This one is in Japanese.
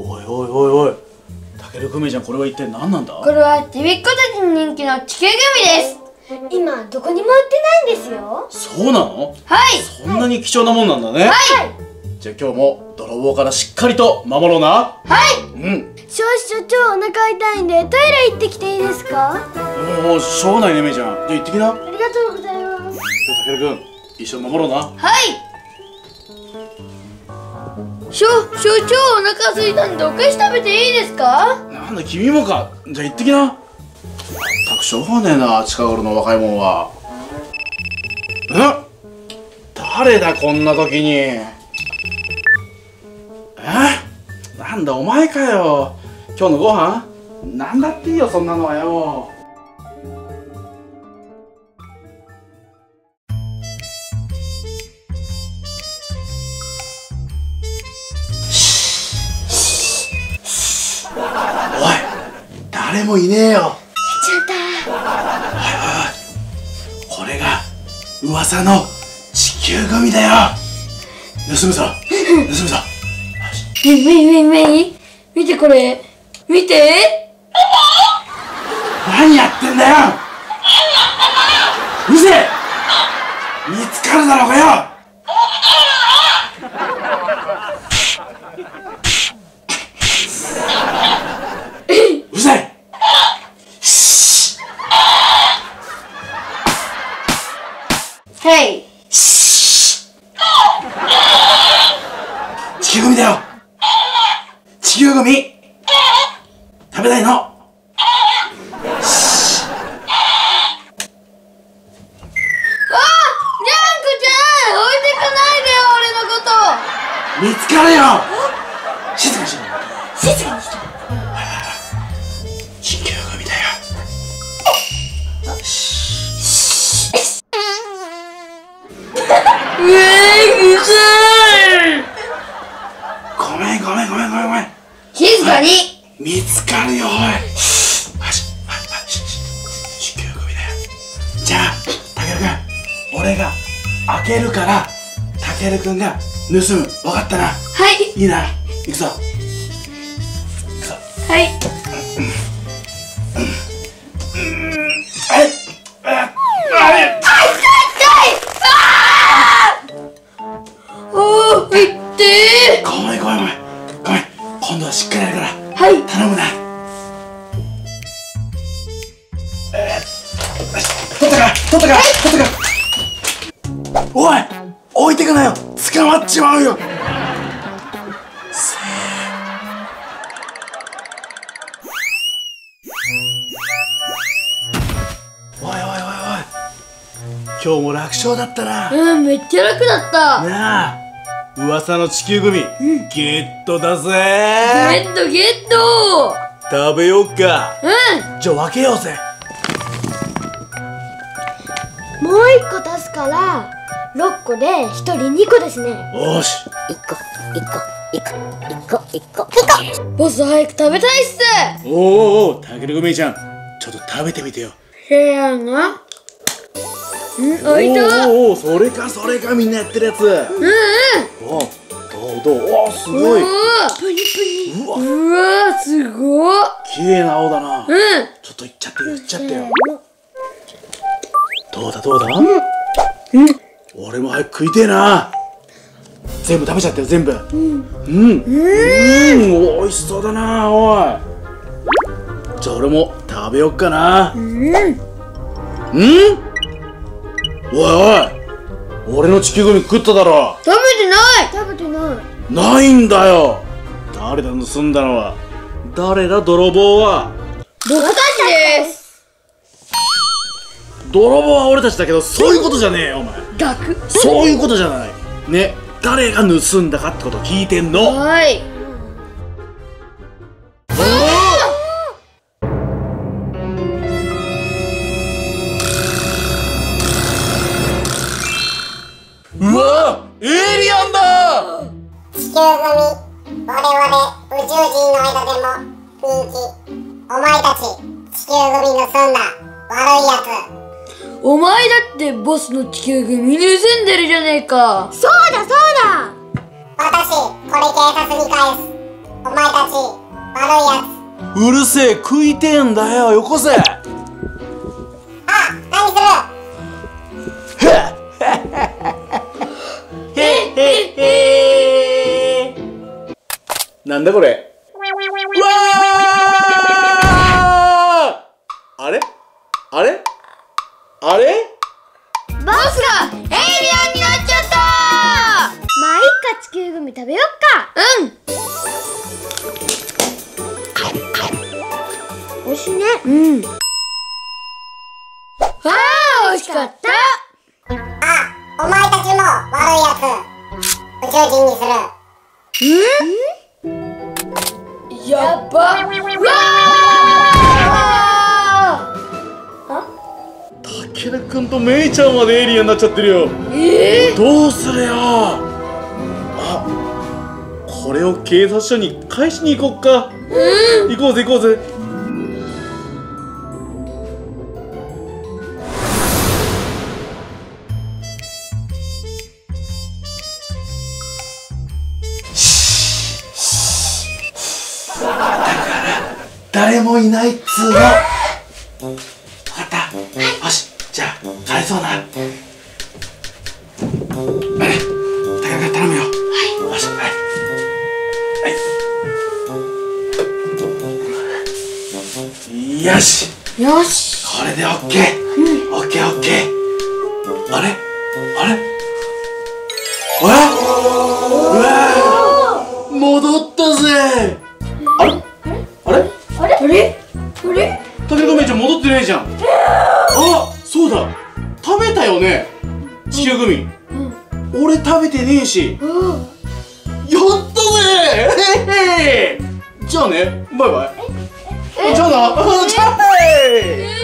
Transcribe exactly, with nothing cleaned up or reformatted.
おいおいおいおい、たけるくめちゃん、これは一体何なんだ？ これはちびっ子たちに人気の地球グミです。今どこにも売ってないんですよ。 そうなの？ はい。 そんなに貴重なもんなんだね。 はい。 じゃあ今日も泥棒からしっかりと守ろうな。 はい。 うん。 少々超お腹痛いんでトイレ行ってきていいですか？ もうしょうがないね、めいちゃん。じゃあ行ってきな。 ありがとうございます。 じゃあたけるくん、一緒に守ろうな。 はい。しょ、しょ、超お腹空いたんでお菓子食べていいですか？ なんだ君もか。じゃあ行ってきな。まったくしょうがねえな、近頃の若いもんは。え？誰だこんな時に。え？なんだお前かよ。今日のご飯なんだっていいよ、そんなのはよ。おい、誰もいねえよ。 やっちゃった。 おいおいおい、これが噂の地球グミだよ。盗むぞ盗むぞ。 めいめいめいめい、見てこれ、見て。 何やってんだよ。うるせえ。見つかるだろうがよ。うるさい。 はい。 地球グミだよ。地球グミ食べたいの。 あ、にゃんこちゃん、置いてかないでよ、俺のこと。 見つかるよ。静かにしろ。 静かにして。 地球グミだよ。 うえー、うざい。 ごめんごめんごめんごめんごめん。 静かに。 見つかるよ、おい。地球グミだよ。じゃあたけるくん、俺が開けるからたけるくんが盗む。分かったな？ はい。 いいな。行くぞ。行くぞ。 はい。 はい。ああれ。 おー、いってごめんごめんごめんごめん。今度はしっかりやるから。 はい。 頼むな。えー、取ったか取ったか取ったか。おい、置いてくなよ。捕まっちまうよ。せー。おいおいおいおい、今日も楽勝だったな。 うん、めっちゃ楽だった。 なあ、噂の地球グミ、うん、ゲットだぜー。 ゲットゲット。 食べようか。 うん。 じゃあ分けようぜ。 もう一個足すからろっこで一人にこですね。 よし。 いっこいっこいっこいっこいっこいっこ。 ボス早く食べたいっす。 おーおーおー、たけるくめちゃん、ちょっと食べてみてよ。 せやな。うん、おいと。 おお、それかそれか、みんなやってるやつ。うんうん。おどうどう、おすごい。 プニプニ。 うわ、 うわ、すごい。 綺麗な青だな。 うん。 ちょっといっちゃってよ、いっちゃってよ。どうだどうだ。うん。俺も早く食いてえな。全部食べちゃったよ、全部。うん。うん。うん。美味しそうだな、おい。じゃあ俺も食べよっかな。うん。うん。おいおい、俺の地球グミ食っただろ。 食べてない。食べてない。 ないんだよ。誰だ盗んだのは。誰だ泥棒は。 僕たちです。 泥棒は俺たちだけど、そういうことじゃねえよお前。 逆。 そういうことじゃない。ね、誰が盗んだかってことを聞いてんの。 はい。 うわ、エイリアンだ。 地球グミ、我々宇宙人の間でも人気。お前たち地球グミ盗んだ悪いやつ。 お前だってボスの地球グミ盗んでるじゃねえか。そうだそうだ。 私これ警察に返す。お前たたち悪いやつ。 うるせえ、食いてんだよ、よこせ。 あ、何する。 へっへっへー。なんだこれ。うわー、あれあれあれ。 ボスがエイリアンになっちゃった。まあいいか、地球グミ食べよっか。うん。美味しいね。うん。あー、美味しかった。 あ、お前たちも悪いやつ宇宙人にする。 ん？やっば。うわたけるくんとめいちゃんまでエイリアンになっちゃってるよ。 えー、 どうするよ。あ、これを警察署に返しに行こっか。うん、行こうぜ行こうぜ。だから誰もいないっつうの。分かった。よし、じゃあ返そうな。あれ、高く頼むよ。はい。よし、はい。よし。 よし。 これでオッケー。オッケーオッケー。あれ、あれ。うわ、うわ、戻ったぜ。あれ、あれ、 あれ、あれ、あれ。 たけるくんめいちゃん戻ってないじゃん。あ、そうだ。食べたよね。地球グミ。俺食べてねえし。やったぜ。じゃあね、バイバイ。じゃあな。じゃあね。